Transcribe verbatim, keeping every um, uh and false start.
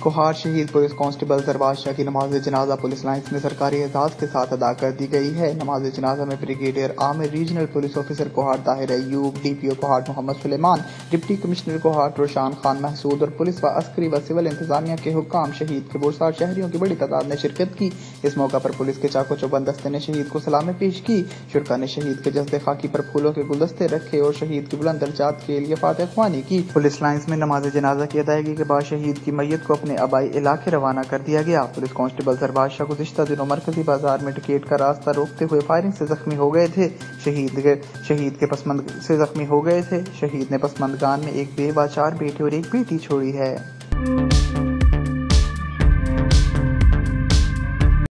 कोहार शहीद police constable Sarwaz Shah की नमाज जनाजा पुलिस लाइन्स में सरकारी एजाज के साथ अदा कर दी गई है। नमाज जनाजा में brigadier Amir, regional police officer Kohat Tahir Ayub, DPO Kohat Mohammad Suleman, deputy commissioner Kohat Roshan Khan Mehsud और पुलिस व अस्करी व सिविल इंतजामिया के हुक्काम शहीद के बुरसार शहरियों की बड़ी तादाद ने शिरकत की। इस मौका पर पुलिस के चाको चौबंद दस्ते ने शहीद को सलामी पेश की। शुरका ने शहीद के जस्दे खाकी पर फूलों के गुलदस्ते रखे और शहीद की बुलंद दर्जात के लिए फातिहा ख्वानी की। पुलिस लाइन्स में नमाज जनाजा की अदायगी के बाद शहीद की मैयत को अपने आबाई इलाके रवाना कर दिया गया। पुलिस कांस्टेबल सरवाज शाह गुज़िश्ता दिनों मरकजी बाजार में टिकट का रास्ता रोकते हुए फायरिंग से जख्मी हो गए थे। शहीद के शहीद के पसमंद से जख्मी हो गए थे। शहीद ने पसमंदगान में एक बेवा, चार बेटे और एक बेटी छोड़ी है।